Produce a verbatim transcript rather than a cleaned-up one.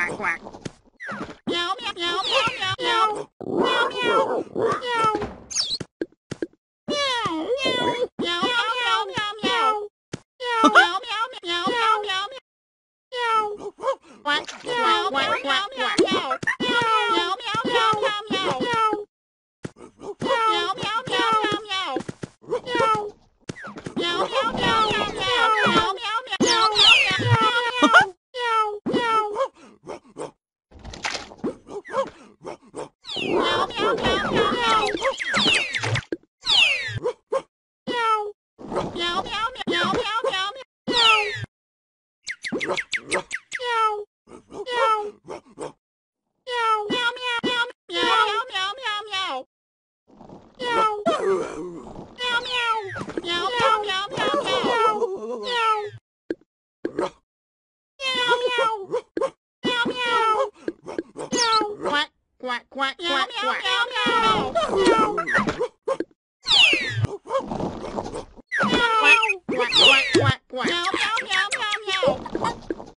quack, quack. Meow, meow, meow, meow, meow, meow, meow, meow, meow. Meow, meow, meow, meow, meow, meow. Meow, meow, meow, meow, meow, meow, meow. Quack, meow, quack, quack, quack. Meow, meow, meow, meow, meow, meow, meow. Meow, meow, meow, meow, meow. Meow. Meow, meow, meow, meow, meow. Meow, meow, meow, meow, meow, meow, meow. Meow, meow, meow, meow, meow. Meow. Meow, meow, meow, meow, meow, meow, meow. Meow. Meow. Meow, meow, meow, meow, meow, meow, meow, meow. Meow. Meow, meow. Meow, meow, meow, meow, meow. Meow. Meow, meow. Meow, meow. Meow. Quack, quack, quack, quack, quack. Meow, meow, meow, meow.